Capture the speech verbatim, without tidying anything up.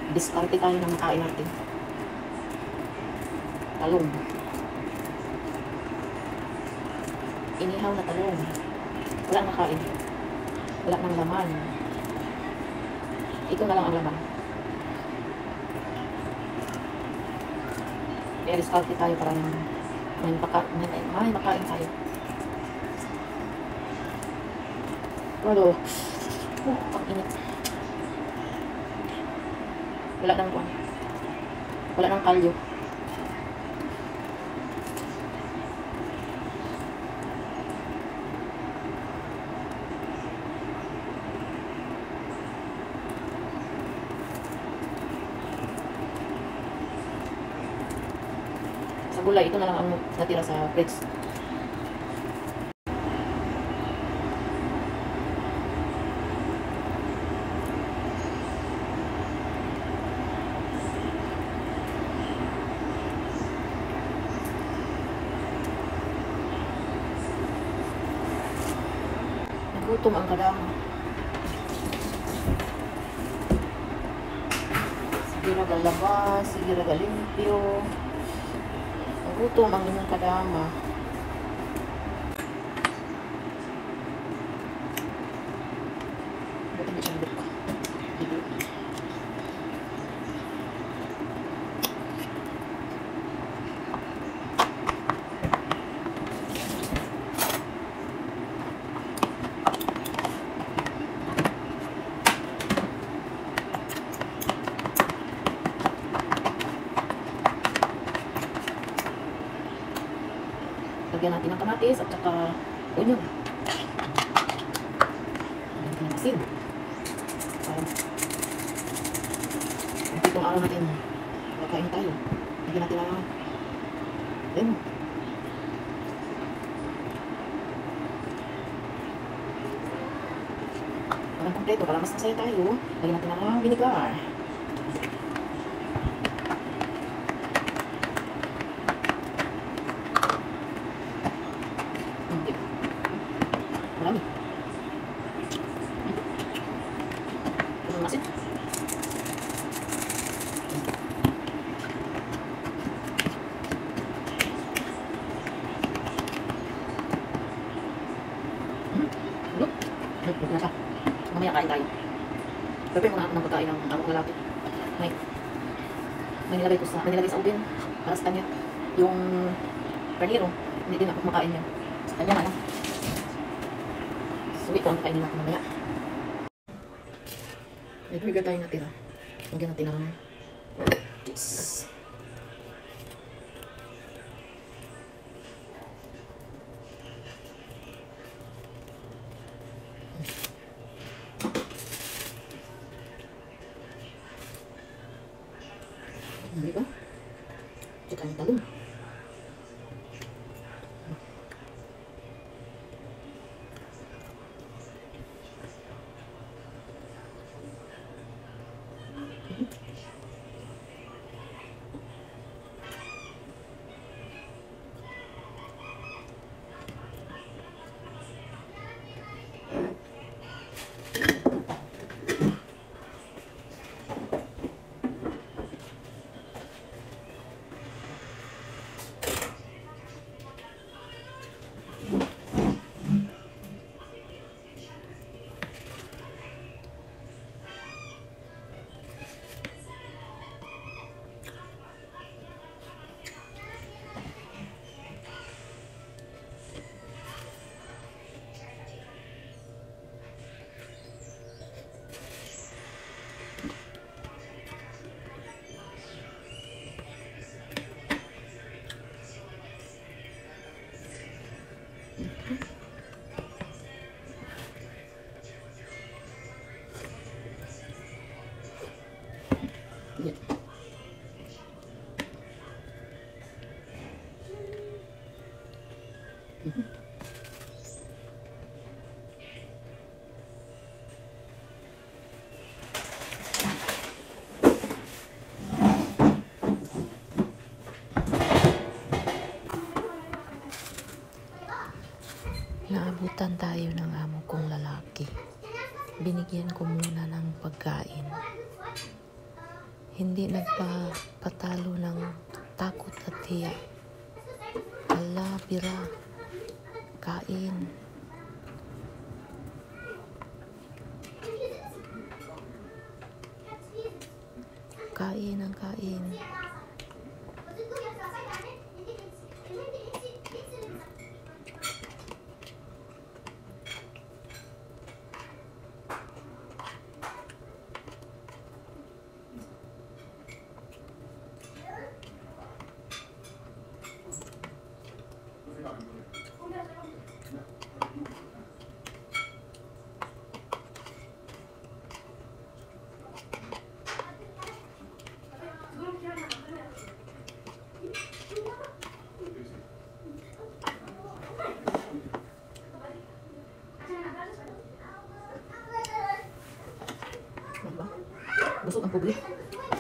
Diskarte tayo ng makain natin. Talong. Inihaw na talong. Wala nang makain. Wala nang laman. Ito na lang ang laman. Kaya diskarte tayo para may makain, may, may makain tayo. Walo. Oh, ang init. Wala nang kuwan. Wala nang kalyo. Sa gulay, ito na lang ang natira sa fridge. Nagutom ang kadama. Sige ragalabas, sige ragalimpyo. Nagutom ang inyong kadama. Buti na siyang buka. Dito. Lagyan natin ng kamatis at saka onion. Lagyan natin ng asin. Para itong araw natin makain tayo. Lagyan natin ng lemon. Parang kompleto para mas masaya tayo. Lagyan natin ng vinegar. Marami. Ito ang asin. Hmm. Look. Look na siya. Mamaya kain tayo. Prepare muna ako ng pagkain ng among lalaki. May may nilagay ko sa, may nilagay sa oven para sa kanya. Yung karniro, hindi din ako kumakain yan. Sa kanya na lang. So, ito ang kainin natin mamaya. May burger tayo natira. Lagyan natin ng cheese. Hindi ba? Tsaka yung talong. Yeah. Mm-hmm. Naabutan tayo ng amo kong lalaki. Binigyan ko muna ng pagkain. Hindi nagpapatalo ng takot at hiya. Hala, bira. Kain. Kain ang kain. Diba? Busog ang publik.